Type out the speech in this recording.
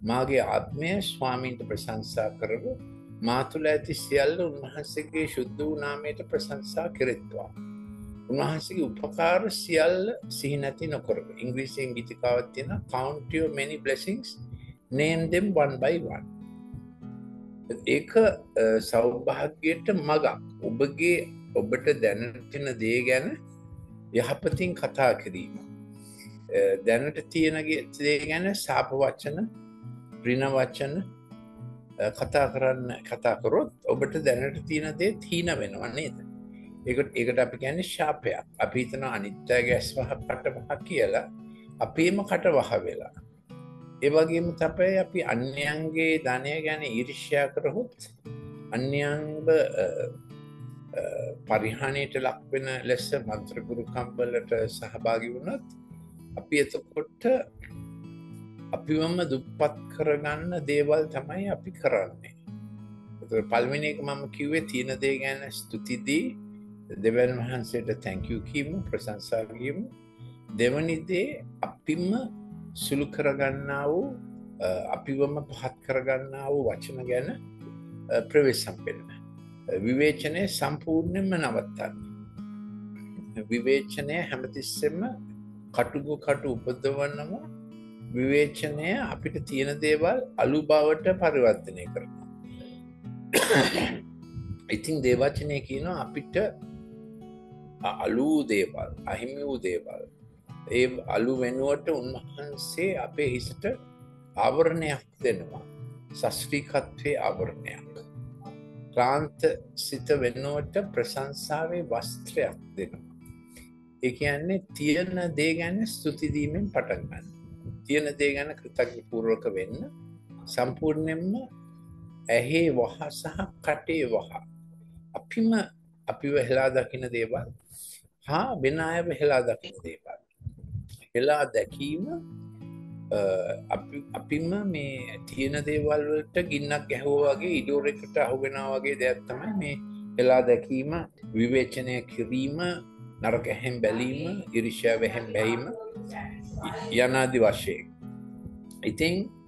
මාගේ ආත්මය ස්වාමීන්ට ප්‍රශංසා කරව මා තුළ ඇති සියල්ල උන්වහන්සේගේ ශුද්ධ වූ නාමයට ප්‍රශංසා කෙරෙත්වා. උන්වහන්සේගේ උපකාර සියල්ල සිහි නැති නොකරව. ඉංග්‍රීසියෙන් ගීතිකාවක් තියෙනවා count your many blessings, name them one by one. ඒක සෞභාග්‍යයට මගක්. ඔබට දැනට තියෙන දේ ගැන යහපතින් කතා කිරීම. දැනට තියෙන දේ ගැන සාප වචන, ඍණ වචන කතා කරොත් ඔබට දැනට තියෙන දේ තීන වෙනවා නේද? ඒකට අපි කියන්නේ ශාපයක්. අපි හිතනවා අනිත්‍යගේ ඇස් වහ කට වහ කියලා අපේම කට වහ වෙලා. ඒ වගේම තමයි අපි අන්‍යයන්ගේ ධනය ගැන ඊර්ෂ්‍යා කරහොත් අන්‍යයන්ව පරිහානියට ලක් වෙන ලෙස මන්ත්‍ර ගුරුකම් වලට සහභාගී වුණොත් අපි එතකොට අපිවම දුප්පත් කරගන්න දේවල් තමයි අපි කරන්නේ. ඒතර පළවෙනි එක මම කිව්වේ තියෙන දේ ගැන ස්තුති දී දෙවියන් වහන්සේට thank you කියමු, ප්‍රශංසා කියමු. දෙවනි දේ අපිම සුළු කරගන්නා වූ අපිවම පහත් කරගන්නා වූ වචන ගැන ප්‍රවේශම් වෙන්න. විවේචනය සම්පූර්ණයෙන්ම නවත්තන්න. විවේචනය හැමතිස්සෙම කටු උපදවන්නම විවේචනය අපිට තියෙන දේවල් අලු බවට පරිවර්තනය කරනවා. ඉතින් දේවචනය කියනවා අපිට අලු දේවල්, අහිමි වූ දේවල්. ඒ අලු වෙනුවට උන්වහන්සේ අපේ හිසට ආවරණයක් දෙනවා. සස්ත්‍රීකත්වයේ ආවරණයක්. ක්ලාන්ත සිත වෙනුවට ප්‍රශංසාවේ වස්ත්‍රයක් දෙනවා. ඒ කියන්නේ තියෙන දේ ගැන ස්තුති දීමෙන් පටන් ගන්න. තියෙන දේ ගැන කෘතඥපූර්වක වෙන්න. සම්පූර්ණයෙන්ම ඇහි වහ සහ කටේ වහ. අපිව හෙලා දකින්න දේවල් හා වෙන අයව හෙලා දකින්න දේවල්. හෙලා දැකීම අපිම මේ තියෙන දේවල් වලට ගින්නක් ගැහුවා වගේ ඉඩෝරයකට අහු වෙනවා වගේ දෙයක් තමයි මේ හෙලා දැකීම, විවේචනය කිරීම, නරක හැම් බැලීම, ඊර්ෂ්‍යාව හැම් බැීම යනාදි වශයෙන්. ඉතින්